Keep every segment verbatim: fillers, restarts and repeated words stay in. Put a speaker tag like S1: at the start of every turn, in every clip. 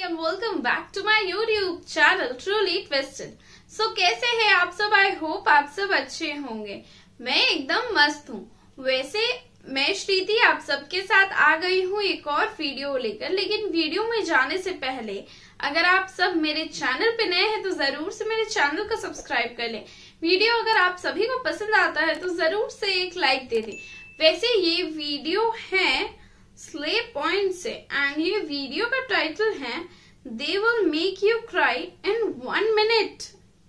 S1: and welcome back to my YouTube channel Truly Twisted. So कैसे हैं आप सब? आई होप आप सब अच्छे होंगे। मैं एकदम मस्त हूँ। वैसे मैं श्रीति आप सबके साथ आ गई हूँ एक और वीडियो लेकर, लेकिन वीडियो में जाने से पहले अगर आप सब मेरे चैनल पे नए हैं तो जरूर से मेरे चैनल को सब्सक्राइब कर लें। वीडियो अगर आप सभी को पसंद आता है तो जरूर से एक लाइक दे दें। वैसे ये वीडियो है स्ले पॉइंट से एंड ये वीडियो का टाइटल है they will make you cry in one minute.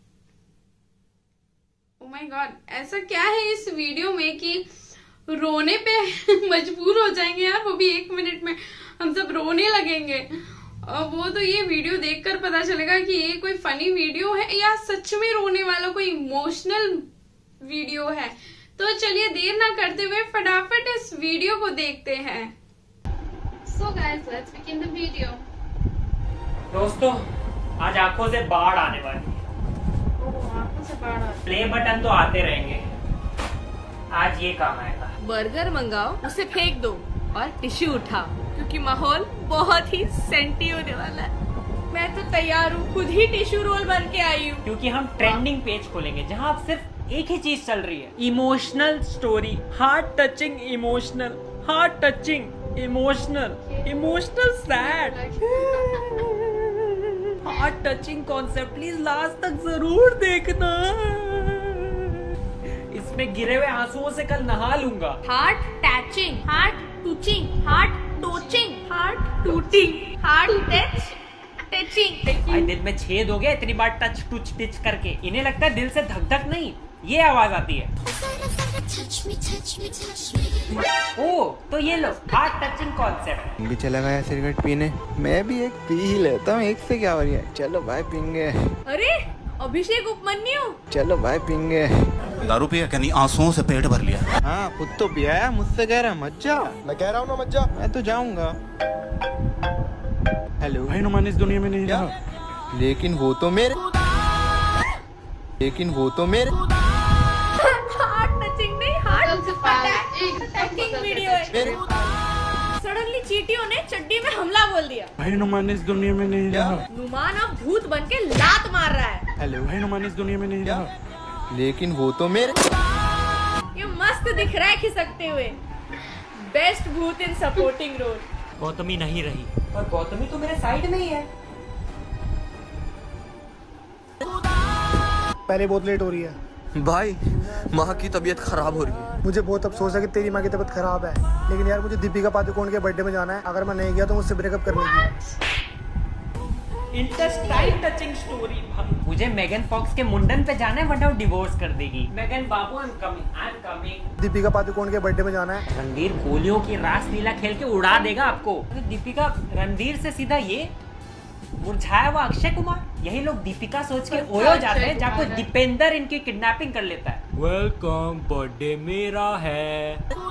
S1: Oh my God, ऐसा क्या है इस वीडियो में कि रोने पे मजबूर हो जाएंगे यार, वो भी एक मिनट में हम सब रोने लगेंगे। और वो तो ये वीडियो देखकर पता चलेगा कि ये कोई फनी वीडियो है या सच में रोने वाला कोई इमोशनल वीडियो है। तो चलिए देर ना करते हुए फटाफट इस वीडियो को देखते हैं। So guys, let's begin the video.
S2: दोस्तों, आज आंखों से बाढ़ आने वाली है।
S1: ओह, आंखों से बाढ़ आ रही है।
S2: प्ले बटन तो आते रहेंगे, आज ये काम आएगा।
S3: बर्गर मंगाओ, उसे फेंक दो और टिश्यू उठाओ, क्योंकि माहौल बहुत ही सेंटी होने वाला है। मैं तो तैयार हूँ, खुद ही टिश्यू रोल बन के आई हूँ।
S2: क्योंकि हम ट्रेंडिंग पेज खोलेंगे जहाँ अब सिर्फ एक ही चीज चल रही है, emotional story, heart touching emotional, heart touching emotional, emotional sad, heart touching concept. Please last तक जरूर देखना, इसमें गिरे हुए आंसुओं से कल नहा लूंगा।
S3: Heart touching, heart touching, heart touching, heart tooting, heart touch touching.
S2: भाई दिल में छेद हो गया इतनी बार टच टुच टिच करके। इन्हें लगता है दिल से धक धक नहीं, ये आवाज आती है। ओ तो ये लो हार्ट टचिंग कॉन्सेप्ट।
S4: भी चला गया सिगरेट पीने, मैं भी एक पी ही लेता हूँ। एक से क्या हो रही है, चलो भाई पीएंगे।
S3: अरे अभिषेक उपमन्यु,
S4: चलो भाई पीएंगे।
S5: दारू पिया क्या? नहीं, आंसुओं से पेट भर लिया।
S4: हाँ खुद तो पिया है, मुझसे कह रहा है मत जा।
S6: मैं कह रहा हूँ ना मत जा।
S4: मैं तो जाऊंगा। हेलो
S6: भाई नुमान इस दुनिया में नहीं रहा।
S4: लेकिन वो तो मेरे लेकिन वो तो मेरे
S3: हार्ट टचिंग नहीं, हार्ट टचिंग वीडियो है।
S4: मेरे
S3: सडनली चींटियों ने चड्डी में हमला बोल दिया।
S6: भाई नुमान इस दुनिया में नहीं रहा।
S3: नुमान अब भूत बन के लात मार रहा है।
S4: हेलो
S6: भाई नुमान इस दुनिया में नहीं रहा।
S4: लेकिन वो तो मेरे
S3: ये मस्त दिख रहा है खिसकते हुए। बेस्ट भूत इन सपोर्टिंग रोल।
S2: गौतमी नहीं रही, और गौतमी तो मेरे साइड में ही है।
S6: पहले बहुत लेट हो रही है
S7: भाई, माँ की तबीयत खराब हो रही है।
S6: मुझे बहुत अफसोस है कि तेरी माँ की तबीयत खराब है, लेकिन यार मुझे दीपिका पादुकोण के बर्थडे में जाना है। अगर मैं नहीं गया तो मुझसे ब्रेकअप कर लेगी।
S2: Intestine touching story. मुझे मेगन फॉक्स के मुंडन पे जाना है, वरना वो डिवोर्स कर देगी। मेगन बाबू I am coming, I am coming.
S6: Deepika Padukone के बर्थडे में जाना है।
S2: रणधीर गोलियों की रास लीला खेल के उड़ा देगा आपको। दीपिका रणधीर से सीधा ये मुरझाया हुआ अक्षय कुमार, यही लोग दीपिका सोच के ओयो जाते हैं जहाँ कोई दीपेंद्र इनकी किडनैपिंग कर लेता है। वेलकम, बर्थडे मेरा है।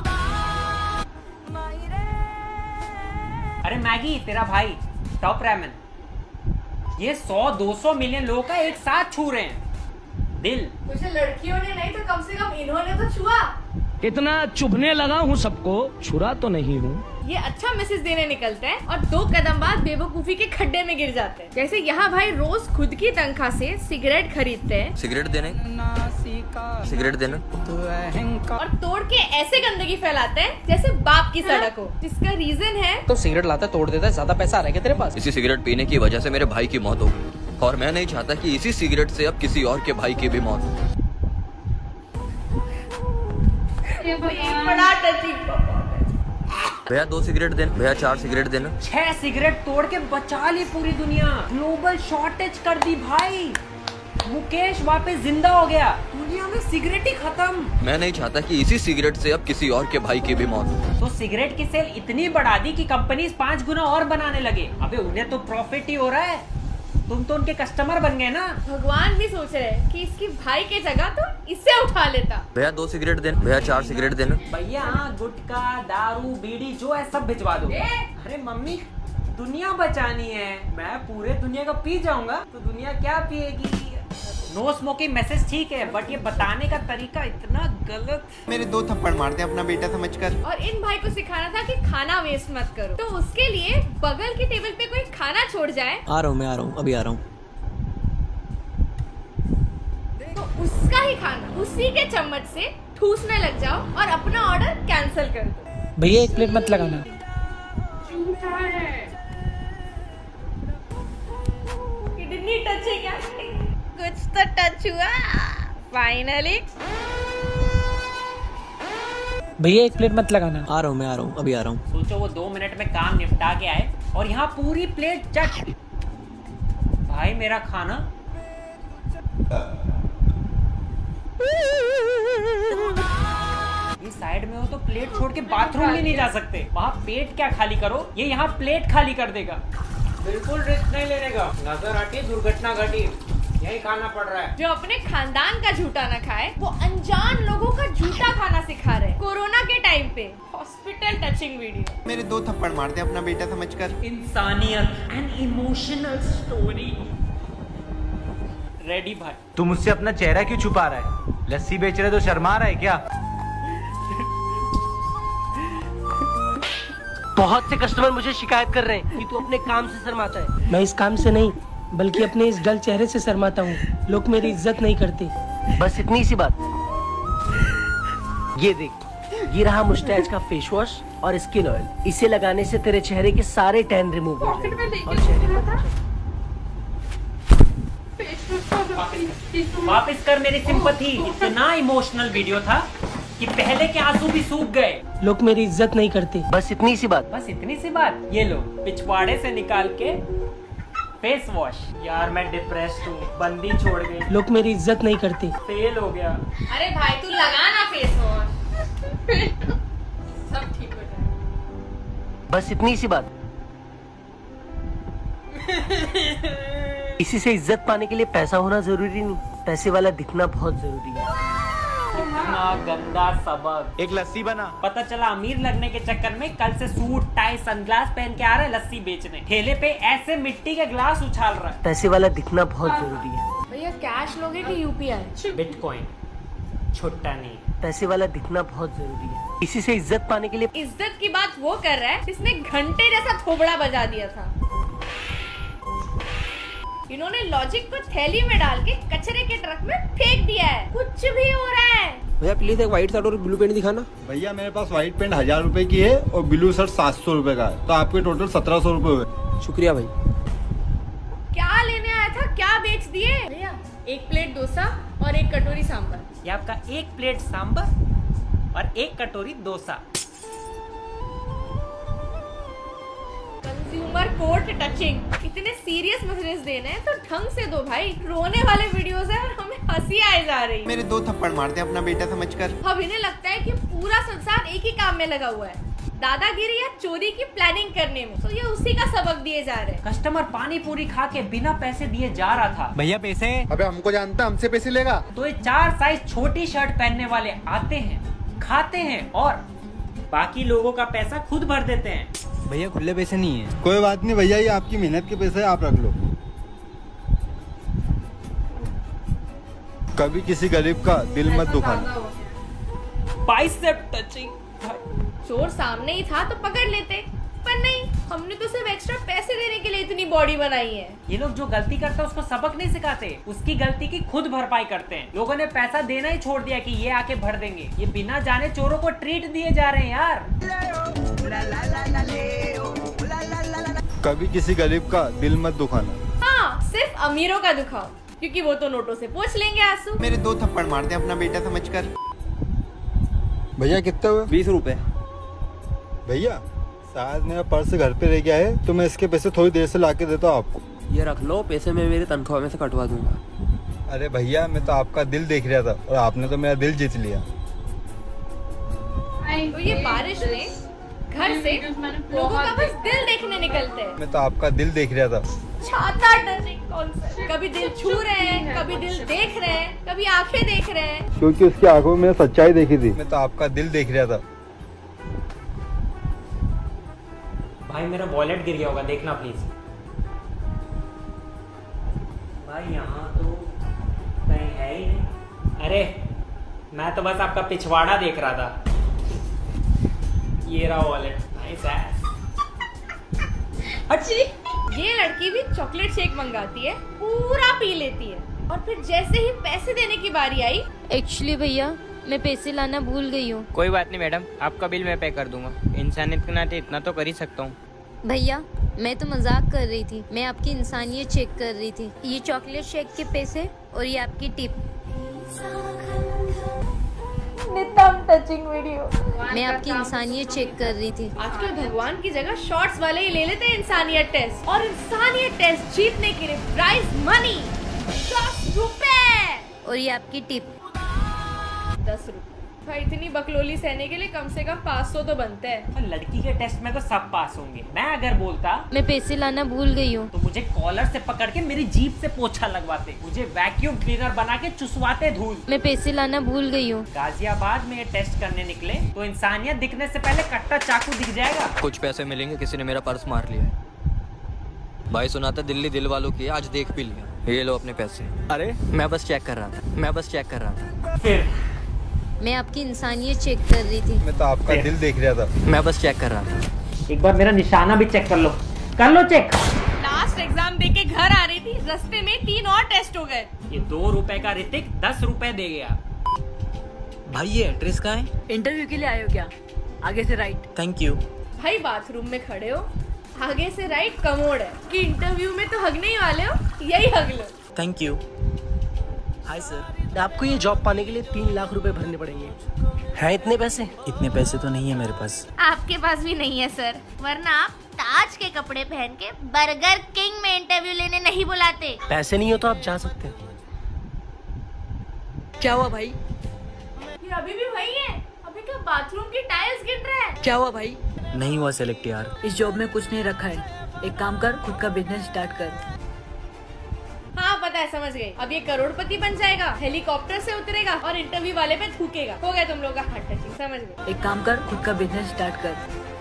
S2: अरे मैगी तेरा भाई टॉप रैमन, ये सौ दो सौ मिलियन लोगों का एक साथ छू रहे हैं दिल।
S3: मुझे लड़कियों ने नहीं तो कम से कम इन्होंने तो छुआ।
S8: इतना चुभने लगा हूँ सबको, छुरा तो नहीं हूँ।
S3: ये अच्छा मैसेज देने निकलते हैं और दो कदम बाद बेवकूफी के खड्डे में गिर जाते हैं। जैसे यहाँ भाई रोज खुद की तनख्वाह से सिगरेट खरीदते हैं,
S7: सिगरेट देने सिगरेट देना
S3: और तोड़ के ऐसे गंदगी फैलाते हैं जैसे बाप की सड़क हो। जिसका रीजन है
S8: तो सिगरेट लाता तोड़ देता है, ज्यादा पैसा आ रहा है क्या तेरे पास?
S7: इसी सिगरेट पीने की वजह से मेरे भाई की मौत हो गई, और मैं नहीं चाहता कि इसी सिगरेट से अब किसी और के भाई की भी मौत हो।
S3: बड़ा टचिंग।
S7: भैया दो सिगरेट देना, भैया चार सिगरेट देना।
S2: छह सिगरेट तोड़ के बचा ली पूरी दुनिया, ग्लोबल शॉर्टेज कर दी भाई। मुकेश वापस जिंदा हो गया, दुनिया में सिगरेट ही खत्म।
S7: मैं नहीं चाहता कि इसी सिगरेट से अब किसी और के भाई की भी मौत हो।
S2: तो सिगरेट की सेल इतनी बढ़ा दी कि कंपनीज पांच गुना और बनाने लगे। अबे उन्हें तो प्रॉफिट ही हो रहा है, तुम तो उनके कस्टमर बन गए ना।
S3: भगवान भी सोच रहे हैं कि इसकी भाई के जगह तो इससे उठा लेता।
S7: भैया दो सिगरेट देना, भैया चार सिगरेट देना।
S2: भैया गुटखा दारू बीड़ी जो है सब भिजवा दो। अरे मम्मी दुनिया बचानी है, मैं पूरे दुनिया का पी जाऊंगा तो दुनिया क्या पिएगी। नो स्मोकिंग मैसेज ठीक है, बट ये बताने का तरीका इतना गलत।
S4: मेरे दो थप्पड़ मारते अपना बेटा समझकर।
S3: और इन भाई को सिखाना था कि खाना वेस्ट मत करो, तो उसके लिए बगल की टेबल पे कोई खाना छोड़ जाए
S9: आ रहा हूँ मैं आ रहा हूँ अभी आ रहा हूँ।
S3: तो उसका ही खाना उसी के चम्मच से ठूसने लग जाओ और अपना ऑर्डर कैंसिल कर दो।
S6: भैया एक प्लेट मत लगाना।
S1: झूठा है।
S3: किडनी टच है क्या? कुछ तो टच हुआ फाइनली।
S6: भैया एक प्लेट मत लगाना।
S9: आ रहा हूँ मैं आ रहा हूँ अभी आ रहा हूँ।
S2: सोचो वो दो मिनट में काम निपटा के आए और यहाँ पूरी प्लेट चट। भाई मेरा खाना। ये साइड में हो तो प्लेट छोड़ के बाथरूम भी नहीं जा सकते। वहाँ पेट क्या खाली करो, ये यहाँ प्लेट खाली कर देगा। बिल्कुल रिस्क नहीं लेने का। नजर हटी दुर्घटना घटी, यही खाना पड़ रहा है।
S3: जो अपने खानदान का झूठा न खाए वो अनजान लोगों का झूठा खाना सिखा रहे। कोरोना के टाइम पे हॉस्पिटल टचिंग वीडियो।
S4: मेरे दो थप्पड़ मारते अपना बेटा समझकर।
S2: इंसानियत एंड इमोशनल स्टोरी। रेडी भाई।
S10: तू मुझसे अपना चेहरा क्यों छुपा रहा है? लस्सी बेच रहे तो शर्मा रहा है क्या?
S11: बहुत से कस्टमर मुझे शिकायत कर रहे हैं कि तू अपने काम से शर्माता है।
S6: मैं इस काम से नहीं बल्कि अपने इस डल चेहरे से शर्माता हूँ। लोग मेरी इज्जत नहीं करते।
S11: बस इतनी सी बात। ये देख, ये रहा मुस्टैच का फेस वॉश और स्किन ऑयल। इसे लगाने से तेरे चेहरे के सारे टैन रिमूव हो जाएंगे और चेहरे
S2: वापस कर मेरी सिंपैथी। इतना इमोशनल वीडियो था कि पहले के आंसू भी सूख गए।
S6: लोग मेरी इज्जत नहीं करते।
S11: बस इतनी सी बात।
S2: बस इतनी सी बात। ये लो पिछवाड़े से निकाल के फेस वॉश। यार मैं डिप्रेस्ड हूँ, बंदी छोड़ गई।
S6: लोग मेरी इज्जत नहीं करते।
S2: फेल हो गया।
S3: अरे भाई तू लगा ना फेस वॉश, सब ठीक हो जाएगा।
S11: बस इतनी सी बात। इसी से इज्जत पाने के लिए पैसा होना जरूरी नहीं, पैसे वाला दिखना बहुत जरूरी है।
S2: इतना गंदा सबक।
S10: एक लस्सी बना।
S2: पता चला अमीर लगने के चक्कर में कल से सूट टाई सनग्लास पहन के आ रहा है लस्सी बेचने। ठेले पे ऐसे मिट्टी के ग्लास उछाल रहा है।
S11: पैसे वाला दिखना बहुत जरूरी है।
S3: भैया कैश लोगे कि यूपीआई?
S2: बिटकॉइन, छुट्टा नहीं।
S11: पैसे वाला दिखना बहुत जरूरी है। इसी से इज्जत पाने के लिए।
S3: इज्जत की बात वो कर रहा है जिसने घंटे जैसा थोबड़ा बजा दिया था। इन्होंने लॉजिक को थैली में डाल के कचरे के ट्रक में फेंक दिया है। कुछ भी हो रहा है।
S9: भैया प्लीज एक व्हाइट शर्ट और ब्लू पेंट दिखाना।
S12: भैया मेरे पास व्हाइट पेंट हजार रुपए की है और ब्लू शर्ट सात सौ रुपए का है, तो आपके टोटल सत्रह सौ रुपए हुए।
S9: शुक्रिया भाई।
S3: क्या लेने आया था, क्या बेच दिए? भैया एक प्लेट डोसा और एक कटोरी सांभर।
S2: ये आपका एक प्लेट सांभर और एक कटोरी डोसा।
S3: Consumer court touching. इतने सीरियस मैसेजेस देने हैं तो ढंग से दो भाई। रोने वाले वीडियोस है और हमें हंसी आए जा रही है।
S4: मेरे दो थप्पड़ मारते अपना बेटा समझकर।
S3: अब इन्हें लगता है कि पूरा संसार एक ही काम में लगा हुआ है, दादागिरी या चोरी की प्लानिंग करने में। तो ये उसी का सबक दिए जा रहे हैं।
S2: कस्टमर पानी पूरी खा के बिना पैसे दिए जा रहा था।
S10: भैया पैसे।
S12: अबे हमको जानता, हमसे पैसे लेगा।
S2: तो ये चार साइज छोटी शर्ट पहनने वाले आते हैं, खाते हैं और बाकी लोगों का पैसा खुद भर देते हैं।
S10: भैया खुले पैसे नहीं है।
S12: कोई बात नहीं भैया, ये आपकी मेहनत के पैसे आप रख लो। कभी किसी गरीब का दिल मत दुखाना।
S2: Bicep touching.
S3: चोर सामने ही था तो पकड़ लेते, पर नहीं, हमने तो सिर्फ एक्स्ट्रा पैसे देने के लिए इतनी बॉडी बनाई है।
S2: ये लोग जो गलती करते हैं उसको सबक नहीं सिखाते, उसकी गलती की खुद भरपाई करते हैं। लोगों ने पैसा देना ही छोड़ दिया कि ये आके भर देंगे। ये बिना जाने चोरों को ट्रीट दिए जा रहे हैं यार।
S12: कभी किसी गरीब का दिल मत दुखाना।
S3: हाँ, सिर्फ अमीरों का दुखाओ, क्योंकि वो तो नोटों से पोंछ लेंगे आंसू।
S4: मेरे दो थप्पड़ मारते अपना बेटा समझकर।
S12: भैया कितने हुए?
S9: बीस रुपए।
S12: भैया शायद मेरा पर्स घर पे रह गया है, तो मैं इसके पैसे थोड़ी देर से लाके देता हूँ आपको।
S9: ये रख लो, पैसे मैं मेरे तनख्वाह में से कटवा दूंगा।
S12: अरे भैया मैं तो आपका दिल देख रहा था और आपने तो मेरा दिल जीत लिया।
S3: तो ये बारिश में घर से लोगों का बस दिल देखने निकलते हैं।
S12: मैं तो आपका दिल देख रहा था।
S3: छाता टचिंग कॉन्सेप्ट। कभी दिल छू रहे हैं, कभी दिल देख रहे हैं, कभी आंखें देख रहे हैं।
S12: क्योंकि उसकी आंखों में सच्चाई देखी थी। मैं तो आपका दिल देख रहा था।
S2: भाई मेरा वॉलेट गिर गया होगा, देखना प्लीज। भाई यहाँ तो कहीं है ही नहीं। अरे मैं तो बस आपका पिछवाड़ा देख रहा था। ये रहा वॉलेट। नाइस है। अच्छी
S3: ये लड़की भी चॉकलेट शेक मंगाती है, पूरा पी लेती है, और फिर जैसे ही पैसे देने की बारी आई,
S13: एक्चुअली भैया मैं पैसे लाना भूल गई हूँ।
S14: कोई बात नहीं मैडम, आपका बिल मैं पे कर दूंगा। इंसानियत के नाते इतना तो कर ही सकता हूँ।
S13: भैया मैं तो मजाक कर रही थी, मैं आपकी इंसानियत चेक कर रही थी। ये चॉकलेट शेक के पैसे और ये आपकी टिप।
S3: नितम touching video.
S13: मैं आपकी इंसानियत चेक कर रही थी।
S3: आजकल भगवान की जगह शॉर्ट्स वाले ही ले लेते हैं इंसानियत टेस्ट, और इंसानियत टेस्ट जीतने के लिए प्राइज मनी दस रुपए
S13: और ये आपकी टिप
S3: दस रुपए। भाई इतनी बकलोली सहने के लिए कम से कम पाँच सौ तो बनते हैं।
S2: लड़की के टेस्ट में तो सब पास होंगे। मैं अगर बोलता
S13: मैं पैसे लाना भूल गई हूँ
S2: तो मुझे कॉलर से पकड़ के मेरी जीभ से पोछा लगवाते, मुझे वैक्यूम क्लीनर बना के चुसवाते धूल।
S13: मैं पैसे लाना भूल गई हूँ।
S2: गाजियाबाद में ये टेस्ट करने निकले तो इंसानियत दिखने से पहले कट्टा चाकू दिख जाएगा।
S7: कुछ पैसे मिलेंगे, किसी ने मेरा पर्स मार लिया है। भाई सुना था दिल्ली दिल वालों की, आज देख भी लिया। ये लो अपने पैसे। अरे मैं बस चेक कर रहा था, मैं बस चेक कर रहा था।
S2: फिर
S13: मैं आपकी इंसानियत चेक कर रही थी।
S12: मैं तो आपका दिल देख रहा था।
S7: मैं बस चेक कर रहा था।
S2: एक बार मेरा निशाना भी चेक कर लो, कर लो चेक।
S3: लास्ट एग्जाम देके घर आ रही थी, रास्ते में तीन और टेस्ट हो गए।
S2: ये दो रुपए का ऋतिक दस रुपए दे गया।
S9: भाई ये एड्रेस कहाँ है?
S15: इंटरव्यू के लिए आए हो क्या? आगे से राइट।
S9: Thank you.
S3: भाई बाथरूम में खड़े हो, आगे से राइट कमोड है कि इंटरव्यू में तो हगने ही वाले हो, यही हग लो।
S9: Thank you.
S11: हाय सर, आपको ये जॉब पाने के लिए तीन लाख रुपए भरने पड़ेंगे। हैं इतने पैसे?
S9: इतने पैसे तो नहीं है मेरे पास।
S16: आपके पास भी नहीं है सर, वरना आप ताज के कपड़े पहन के बर्गर किंग में इंटरव्यू लेने नहीं बुलाते।
S11: पैसे नहीं हो तो आप जा सकते हैं।
S15: क्या हुआ भाई?
S3: ये अभी भी वही है, अभी क्या बाथरूम की टाइल्स गिर रहा है।
S15: क्या हुआ भाई?
S9: नहीं हुआ सेलेक्ट यार।
S15: इस जॉब में कुछ नहीं रखा है, एक काम कर खुद का बिजनेस स्टार्ट कर।
S3: हाँ पता है, समझ गई। अब ये करोड़पति बन जाएगा, हेलीकॉप्टर से उतरेगा और इंटरव्यू वाले पे थूकेगा। हो गया तुम लोग का हार्ट टचिंग, समझ गए।
S15: एक काम कर खुद का बिजनेस स्टार्ट कर।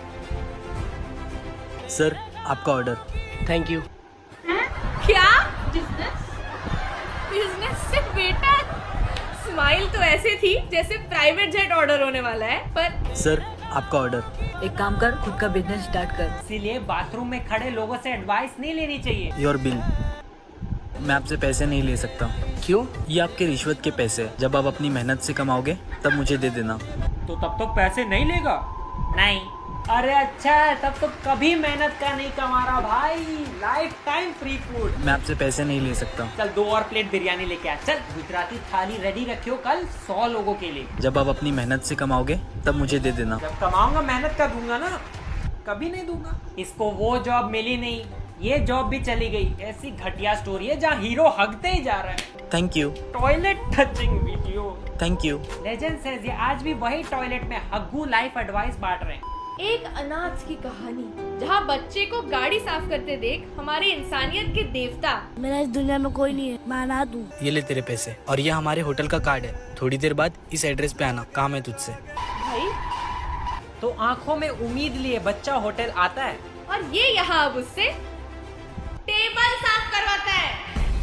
S9: सर आपका ऑर्डर।
S11: Thank you.
S3: क्या बिजनेस? बिजनेस से बेटा स्माइल तो ऐसे थी जैसे प्राइवेट जेट ऑर्डर होने वाला है, पर
S9: सर आपका ऑर्डर।
S15: एक काम कर खुद का बिजनेस स्टार्ट कर।
S2: इसीलिए बाथरूम में खड़े लोगों से एडवाइस नहीं लेनी चाहिए।
S9: Your bill. मैं आपसे पैसे नहीं ले सकता।
S11: क्यों?
S9: ये आपके रिश्वत के पैसे, जब आप अपनी मेहनत से कमाओगे तब मुझे दे देना।
S2: तो तब तो पैसे नहीं लेगा? नहीं। अरे अच्छा है, तब तो कभी मेहनत का नहीं कमा रहा भाई, लाइफ टाइम फ्री फूड।
S9: मैं आपसे पैसे नहीं ले सकता।
S2: चल दो और प्लेट बिरयानी लेके आ। चल गुजराती थाली रेडी रखियो कल सौ लोगों के लिए।
S9: जब आप अपनी मेहनत से कमाओगे तब मुझे दे देना।
S2: जब कमाऊंगा मेहनत का दूंगा ना, कभी नहीं दूंगा। इसको वो जॉब मिली नहीं, ये जॉब भी चली गई। ऐसी घटिया स्टोरी है जहाँ हीरो हगते ही जा रहा है।
S9: Thank you.
S2: Toilet touching video.
S9: Thank you.
S2: Legend says ये आज भी वही टॉयलेट में हग्गू लाइफ एडवाइस बांट रहे हैं।
S3: एक अनाथ की कहानी जहाँ बच्चे को गाड़ी साफ करते देख हमारी इंसानियत के देवता।
S17: मेरा इस दुनिया में कोई नहीं है, मैं अनाथ हूँ।
S9: ये ले तेरे पैसे, और ये हमारे होटल का कार्ड है। थोड़ी देर बाद इस एड्रेस पे आना, काम है तुझसे।
S3: भाई
S2: तो आंखों में उम्मीद लिए बच्चा होटल आता है,
S3: और ये यहाँ अब उससे टेबल साफ करवाता है।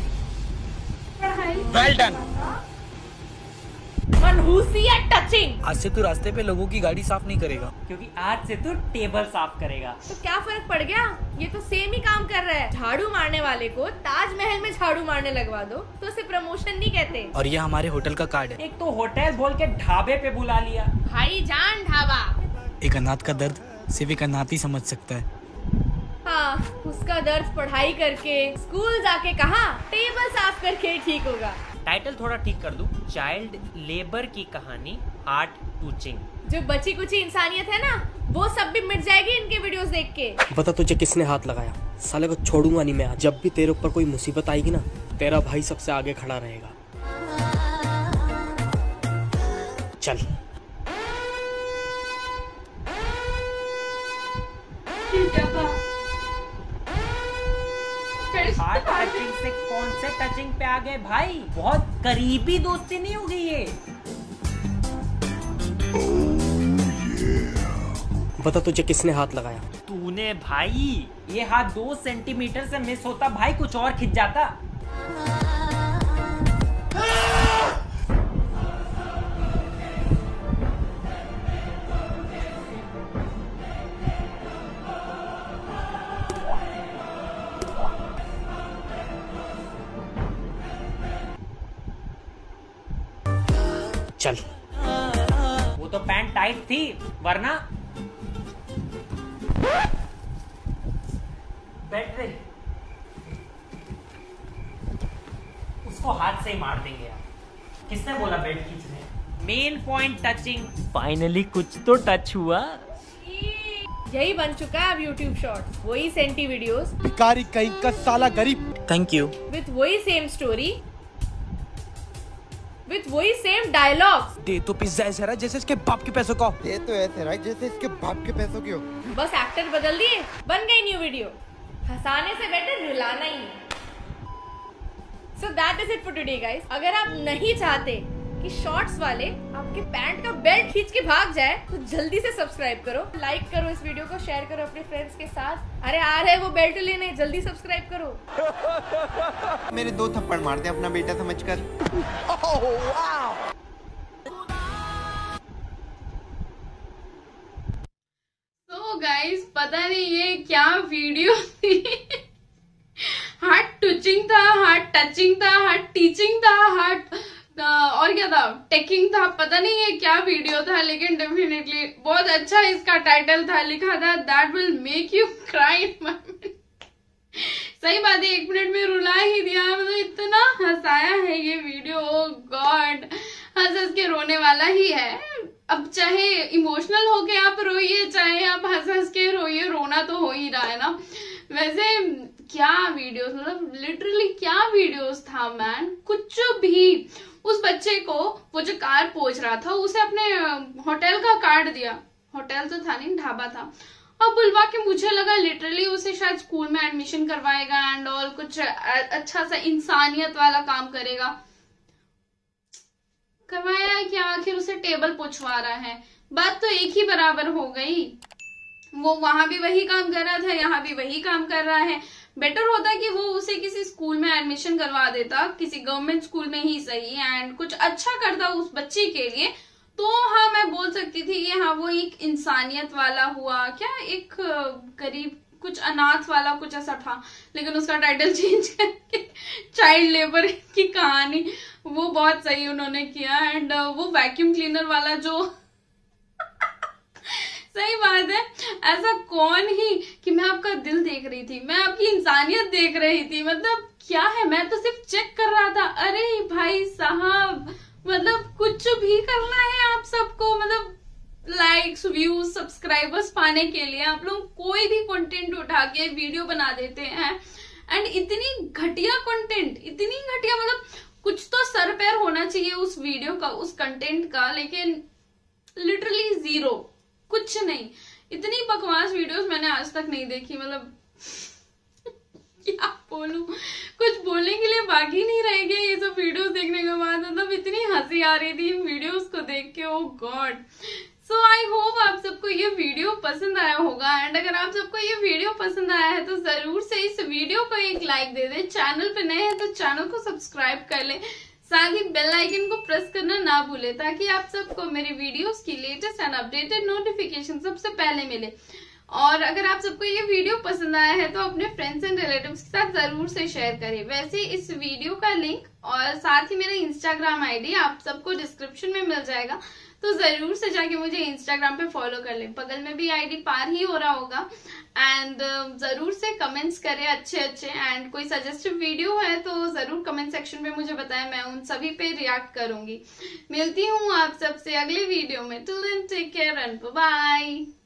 S9: Well done.
S3: मनहूसिया टचिंग।
S9: आज से तू रास्ते पे लोगों की गाड़ी साफ नहीं करेगा,
S2: क्योंकि आज से तू टेबल साफ करेगा।
S3: तो क्या फर्क पड़ गया, ये तो सेम ही काम कर रहा है। झाड़ू मारने वाले को ताजमहल में झाड़ू मारने लगवा दो तो उसे प्रमोशन नहीं कहते।
S9: और ये हमारे होटल का कार्ड है।
S2: एक तो होटल बोल के ढाबे पे बुला लिया।
S3: भाईजान ढाबा।
S9: एक अनाथ का दर्द सिर्फ एक अनाथ ही समझ सकता है।
S3: हाँ, उसका दर्द पढ़ाई करके स्कूल जाके कहा टेबल साफ करके ठीक होगा।
S2: टाइटल थोड़ा ठीक कर दूं, चाइल्ड लेबर की कहानी हार्ट टचिंग।
S3: जो बची कुची इंसानियत है ना, वो सब भी मिट जाएगी इनके वीडियोस देख के।
S11: बता तुझे किसने हाथ लगाया? साले को छोड़ूंगा नहीं मैं। जब भी तेरे ऊपर कोई मुसीबत आएगी ना, तेरा भाई सबसे आगे खड़ा रहेगा। चल।
S2: हार्ट टचिंग से कौन से टचिंग पे आ गए भाई? बहुत करीबी दोस्ती नहीं हो गई ये?
S11: बता तुझे किसने हाथ लगाया?
S2: तूने भाई। ये हाथ दो सेंटीमीटर से मिस होता भाई, कुछ और खिंच जाता।
S9: चल।
S2: वो तो पैंट टाइट थी, वरना बैठ रही। उसको हाथ से ही मार देंगे यार। किसने बोला बेल्ट खींचने? Main point touching. फाइनली कुछ तो टच हुआ।
S3: यही बन चुका है अब यूट्यूब शॉर्ट्स, वही सेंटी वीडियोस,
S6: भिखारी कहीं का साला गरीब।
S9: Thank you.
S3: विथ वही सेम स्टोरी, विथ वही सेम डायलॉग्स।
S6: दे तो पिज्जा ऐसा रहा जैसे इसके बाप के पैसों का।
S12: ये तो ऐसे रहा जैसे इसके बाप के पैसों की हो।
S3: बस एक्टर बदल दिए, बन गई न्यू वीडियो। हंसाने से बेटर रुलाना ही है। So that is it for today guys. अगर आप नहीं चाहते कि शॉर्ट्स वाले आपके पैंट का बेल्ट खींच के भाग जाए तो जल्दी से सब्सक्राइब करो, लाइक करो इस वीडियो को, शेयर करो अपने फ्रेंड्स के साथ। अरे आ रहे वो बेल्ट लेने, जल्दी सब्सक्राइब करो।
S4: मेरे दो थप्पड़ मारते अपना बेटा समझकर।
S1: तो गाइस पता नहीं ये क्या वीडियो थी। हार्ट टचिंग था, हार्ट टचिंग था, हार्ट टीचिंग था, हार्ट और क्या था, टेकिंग था। पता नहीं ये क्या वीडियो था, लेकिन डेफिनेटली बहुत अच्छा इसका टाइटल था। लिखा था that will make you cry. सही बात है, एक मिनट में रुला ही दिया। मतलब इतना हंसाया है ये वीडियो, ओ गॉड। हंस हंस के रोने वाला ही है। अब चाहे इमोशनल होके आप रोइए, चाहे आप हंस हंस के रोइए, रोना तो हो ही रहा है ना। वैसे क्या वीडियोस, मतलब लिटरली क्या वीडियोस था मैन। कुछ भी। उस बच्चे को वो जो कार पोंछ रहा था उसे अपने होटल का कार्ड दिया। होटल तो था नहीं, ढाबा था। और बुलवा के मुझे लगा लिटरली उसे शायद स्कूल में एडमिशन करवाएगा एंड ऑल, कुछ अच्छा सा इंसानियत वाला काम करेगा। करवाया है क्या? आखिर उसे टेबल पोंछवा रहा है। बात तो एक ही बराबर हो गई। वो वहां भी वही काम कर रहा था, यहाँ भी वही काम कर रहा है। बेटर होता कि वो उसे किसी स्कूल में एडमिशन करवा देता, किसी गवर्नमेंट स्कूल में ही सही, एंड कुछ अच्छा करता उस बच्चे के लिए, तो हाँ मैं बोल सकती थी कि हाँ वो एक इंसानियत वाला हुआ। क्या एक गरीब, कुछ अनाथ वाला कुछ ऐसा था। लेकिन उसका टाइटल चेंज करके चाइल्ड लेबर की कहानी, वो बहुत सही उन्होंने किया। एंड वो वैक्यूम क्लीनर वाला जो सही बात है, ऐसा कौन ही कि मैं आपका दिल देख रही थी, मैं आपकी इंसानियत देख रही थी। मतलब क्या है, मैं तो सिर्फ चेक कर रहा था। अरे भाई साहब, मतलब कुछ भी करना है आप सबको, मतलब लाइक्स, व्यूज, सब्सक्राइबर्स पाने के लिए आप लोग कोई भी कंटेंट उठा के वीडियो बना देते हैं। एंड इतनी घटिया कंटेंट, इतनी घटिया, मतलब कुछ तो सर पैर होना चाहिए उस वीडियो का, उस कंटेंट का, लेकिन लिटरली जीरो, कुछ नहीं। इतनी बकवास वीडियोस मैंने आज तक नहीं देखी। मतलब क्या बोलूं, कुछ बोलने के लिए बाकी नहीं रह गया ये सब वीडियोस देखने के बाद। मतलब इतनी हंसी आ रही थी इन वीडियोस को देख के, ओ गॉड। सो आई होप आप सबको ये वीडियो पसंद आया होगा। एंड अगर आप सबको ये वीडियो पसंद आया है तो जरूर से इस वीडियो को एक लाइक दे दे। चैनल पे नए हैं तो चैनल को सब्सक्राइब कर ले, साथ ही बेल आइकन को प्रेस करना ना भूले, ताकि आप सबको मेरी वीडियोस की लेटेस्ट एंड अपडेटेड नोटिफिकेशन सबसे पहले मिले। और अगर आप सबको ये वीडियो पसंद आया है तो अपने फ्रेंड्स एंड रिलेटिव्स के साथ जरूर से शेयर करें। वैसे इस वीडियो का लिंक और साथ ही मेरा इंस्टाग्राम आईडी आप सबको डिस्क्रिप्शन में मिल जाएगा, तो जरूर से जाके मुझे इंस्टाग्राम पे फॉलो कर ले। बगल में भी आईडी पार ही हो रहा होगा। एंड uh, जरूर से कमेंट्स करें अच्छे अच्छे। एंड कोई सजेस्टिव वीडियो है तो जरूर कमेंट सेक्शन में मुझे बताएं, मैं उन सभी पे रिएक्ट करूंगी। मिलती हूँ आप सबसे अगले वीडियो में। Till then take care and bye.